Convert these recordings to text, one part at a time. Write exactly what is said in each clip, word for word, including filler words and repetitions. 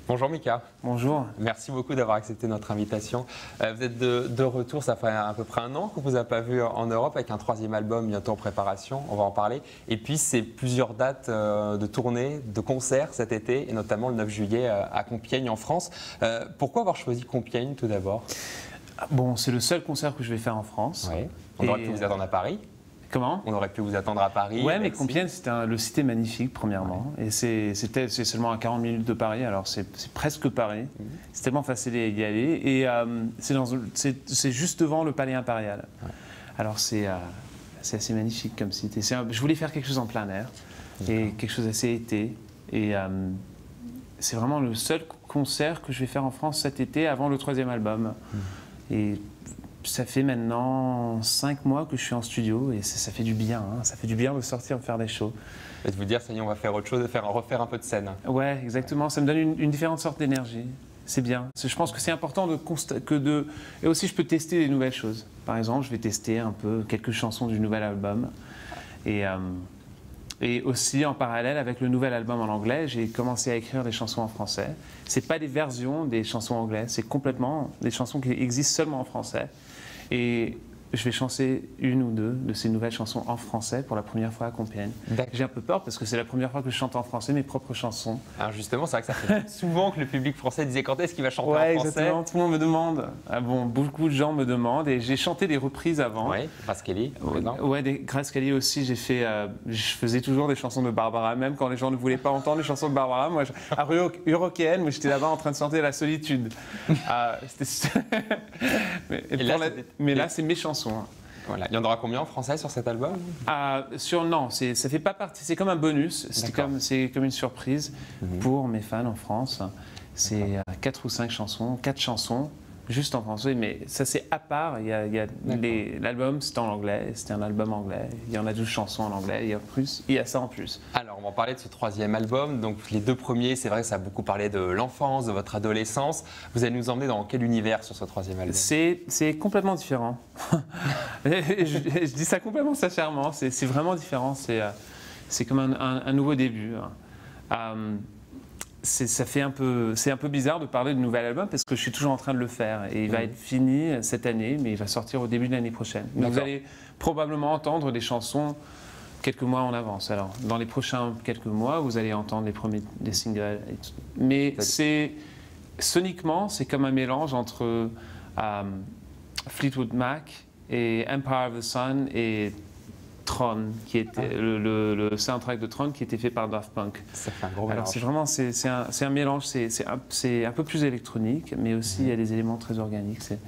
Bonjour Mika. Bonjour. Merci beaucoup d'avoir accepté notre invitation. Euh, vous êtes de, de retour, ça fait à peu près un an qu'on ne vous a pas vu en Europe avec un troisième album bientôt en préparation, on va en parler. Et puis c'est plusieurs dates euh, de tournée, de concerts cet été et notamment le neuf juillet euh, à Compiègne en France. Euh, pourquoi avoir choisi Compiègne tout d'abord? Bon, c'est le seul concert que je vais faire en France. Oui. On Et aurait pu vous attendre à Paris. Comment? On aurait pu vous attendre à Paris. Ouais, mais Compiègne, c'est un, le site est magnifique, premièrement. Ouais. Et c'est seulement à quarante minutes de Paris, alors c'est presque Paris. Mmh. C'est tellement facile d'y aller. Et euh, c'est juste devant le Palais Impérial. Ouais. Alors c'est euh, assez magnifique comme site. Et un, je voulais faire quelque chose en plein air, et quelque chose assez été. Et euh, c'est vraiment le seul concert que je vais faire en France cet été avant le troisième album. Mmh. Et ça fait maintenant cinq mois que je suis en studio et ça fait du bien, hein. Ça fait du bien de sortir faire des shows. Et de vous dire, ça y est, on va faire autre chose, de faire, refaire un peu de scène. Ouais, exactement, ça me donne une, une différente sorte d'énergie. C'est bien. Je pense que c'est important de que de... Et aussi, je peux tester des nouvelles choses. Par exemple, je vais tester un peu quelques chansons du nouvel album. Et, euh, et aussi, en parallèle, avec le nouvel album en anglais, j'ai commencé à écrire des chansons en français. Ce n'est pas des versions des chansons anglaises, c'est complètement des chansons qui existent seulement en français. Et je vais chanter une ou deux de ces nouvelles chansons en français pour la première fois à Compiègne. J'ai un peu peur parce que c'est la première fois que je chante en français mes propres chansons. Alors justement, c'est vrai que ça fait souvent que le public français disait quand est-ce qu'il va chanter ouais, en français. Exactement, tout le monde me demande. Ah bon, beaucoup de gens me demandent et j'ai chanté des reprises avant. Oui, Grace Kelly. Ouais, des Grace Kelly aussi. J'ai fait, euh, je faisais toujours des chansons de Barbara, même quand les gens ne voulaient pas entendre les chansons de Barbara. Moi, je, à Eurokéenne, moi j'étais là-bas en train de chanter La Solitude. euh, mais, et là, la, mais là, c'est mes chansons. Voilà. Il y en aura combien en français sur cet album? euh, sur, Non, ça fait pas partie. C'est comme un bonus. C'est comme, comme une surprise mmh. pour mes fans en France. C'est quatre ou cinq chansons, quatre chansons, juste en français. Mais ça, c'est à part. Il y a, il y a l'album, c'était en anglais. C'était un album anglais. Il y en a douze chansons en anglais. Il y a, plus, il y a ça en plus. Alors, on va en parler de ce troisième album. Donc, les deux premiers, c'est vrai que ça a beaucoup parlé de l'enfance, de votre adolescence. Vous allez nous emmener dans quel univers sur ce troisième album? C'est complètement différent. je, je dis ça complètement sincèrement. C'est vraiment différent. C'est comme un, un, un nouveau début. Euh, ça fait un peu, c'est un peu bizarre de parler de nouvel album parce que je suis toujours en train de le faire et il va mmh. être fini cette année, mais il va sortir au début de l'année prochaine. Donc vous allez probablement entendre des chansons quelques mois en avance. Alors dans les prochains quelques mois, vous allez entendre les premiers des singles. Et tout. Mais c'est soniquement, c'est comme un mélange entre euh, Fleetwood Mac et Empire of the Sun et Tron, qui était ah. le, le, le soundtrack de Tron qui était fait par Daft Punk. Ça fait un gros mélange. Alors c'est vraiment c'est un, un mélange, c'est un, un peu plus électronique, mais aussi mmh. il y a des éléments très organiques. C'est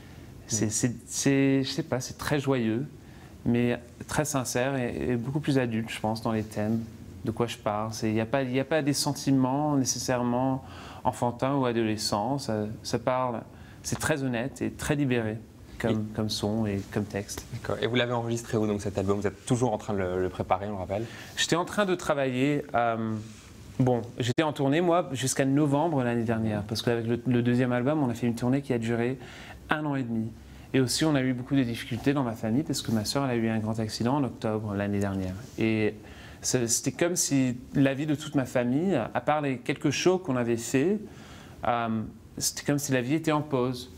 mmh. c'est je sais pas, c'est très joyeux, mais très sincère et, et beaucoup plus adulte, je pense, dans les thèmes. De quoi je parle. Il n'y a pas il n'y a pas des sentiments nécessairement enfantins ou adolescents. Ça, ça parle. C'est très honnête et très libéré. Comme, comme son et comme texte. D'accord. Et vous l'avez enregistré où donc cet album? Vous êtes toujours en train de le, le préparer, on le rappelle? J'étais en train de travailler. Euh, bon, j'étais en tournée moi jusqu'à novembre l'année dernière parce qu'avec le, le deuxième album, on a fait une tournée qui a duré un an et demi. Et aussi, on a eu beaucoup de difficultés dans ma famille parce que ma sœur elle a eu un grand accident en octobre l'année dernière. Et c'était comme si la vie de toute ma famille, à part les quelques shows qu'on avait fait, euh, c'était comme si la vie était en pause.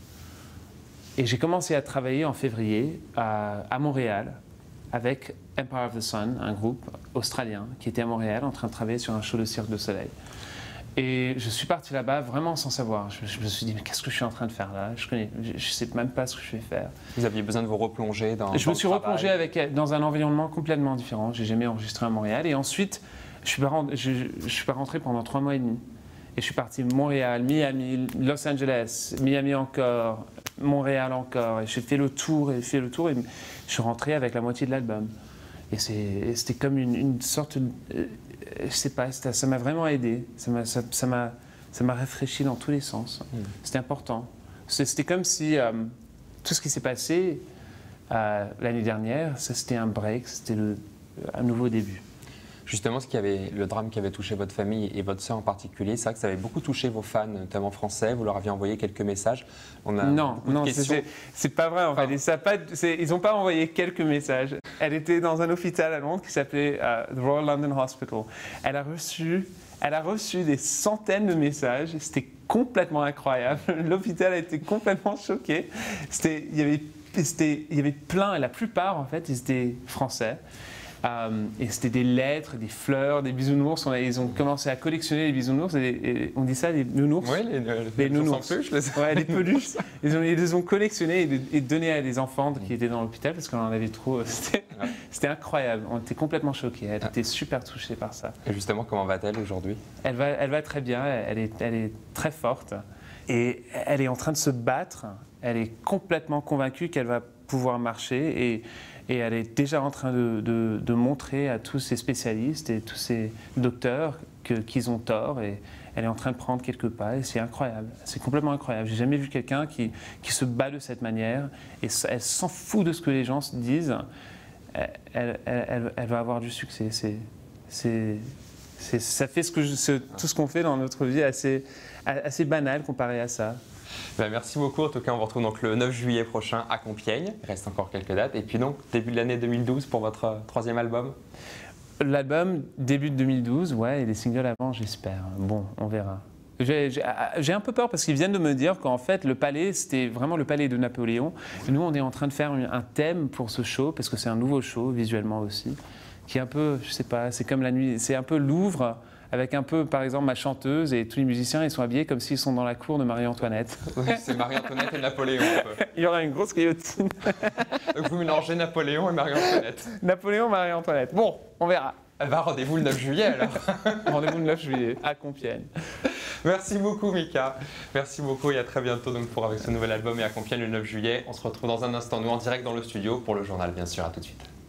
Et j'ai commencé à travailler en février à, à Montréal avec Empire of the Sun, un groupe australien qui était à Montréal en train de travailler sur un show de Cirque du Soleil. Et je suis parti là-bas vraiment sans savoir. Je, je me suis dit, mais qu'est-ce que je suis en train de faire là? Je ne sais même pas ce que je vais faire. Vous aviez besoin de vous replonger dans Je dans me suis replongé avec, dans un environnement complètement différent. Je n'ai jamais enregistré à Montréal. Et ensuite, je ne suis, je, je suis pas rentré pendant trois mois et demi. Et je suis parti Montréal, Miami, Los Angeles, Miami encore, Montréal encore. Et j'ai fait le tour et fait le tour et je suis rentré avec la moitié de l'album. Et c'était comme une, une sorte, de, euh, je sais pas, ça m'a vraiment aidé. Ça m'a ça, ça m'a ça m'a rafraîchi dans tous les sens. Mmh. C'était important. C'était comme si euh, tout ce qui s'est passé euh, l'année dernière, ça c'était un break, c'était un nouveau début. Justement, ce qui avait, le drame qui avait touché votre famille et votre sœur en particulier, c'est vrai que ça avait beaucoup touché vos fans, notamment français. Vous leur aviez envoyé quelques messages. On a non, beaucoup de non, questions. c'est pas vrai en fait. Et ça a pas, ils n'ont pas envoyé quelques messages. Elle était dans un hôpital à Londres qui s'appelait uh, The Royal London Hospital. Elle a reçu, elle a reçu des centaines de messages. C'était complètement incroyable. L'hôpital a été complètement choqué. C'était, il y avait, c'était, il y avait plein, et la plupart en fait, ils étaient français. Euh, et c'était des lettres, des fleurs, des bisounours. On a, ils ont commencé à collectionner les bisounours. Et, et on dit ça, les nounours. Oui, les, les, les nounours. Sans peluche, les... Ouais, les peluches. Ils, ont, ils les ont collectionnés et, et donnés à des enfants qui étaient dans l'hôpital parce qu'on en avait trop. C'était, ouais. C'était incroyable. On était complètement choqués. Elle était super touchée par ça. Et justement, comment va-t-elle aujourd'hui ? Elle va, elle va très bien. Elle est, elle est très forte. Et elle est en train de se battre. Elle est complètement convaincue qu'elle va pouvoir marcher. Et, Et elle est déjà en train de, de, de montrer à tous ces spécialistes et tous ces docteurs que, qu'ils ont tort. Et elle est en train de prendre quelques pas. Et c'est incroyable. C'est complètement incroyable. J'ai jamais vu quelqu'un qui, qui se bat de cette manière. Et elle s'en fout de ce que les gens se disent. Elle, elle, elle, elle va avoir du succès. C'est, c'est, c'est, ça fait ce que je, ce, tout ce qu'on fait dans notre vie assez, assez banal comparé à ça. Ben, merci beaucoup. En tout cas, on vous retrouve donc le neuf juillet prochain à Compiègne. Il reste encore quelques dates. Et puis donc, début de l'année deux mille douze pour votre euh, troisième album. L'album, début de deux mille douze, ouais, et les singles avant, j'espère. Bon, on verra. J'ai, j'ai, j'ai un peu peur parce qu'ils viennent de me dire qu'en fait, le palais, c'était vraiment le palais de Napoléon. Et nous, on est en train de faire un thème pour ce show, parce que c'est un nouveau show, visuellement aussi, qui est un peu, je sais pas, c'est comme la nuit, c'est un peu Louvre, avec un peu, par exemple, ma chanteuse et tous les musiciens, ils sont habillés comme s'ils sont dans la cour de Marie-Antoinette. Oui, c'est Marie-Antoinette et Napoléon. Il y aura une grosse guillotine. Donc vous mélangez Napoléon et Marie-Antoinette. Napoléon, Marie-Antoinette. Bon, on verra. Eh ben, rendez-vous le neuf juillet alors. Rendez-vous le neuf juillet à Compiègne. Merci beaucoup Mika. Merci beaucoup et à très bientôt donc, pour avec ce nouvel album et à Compiègne le neuf juillet. On se retrouve dans un instant, nous en direct dans le studio pour le journal bien sûr. À tout de suite.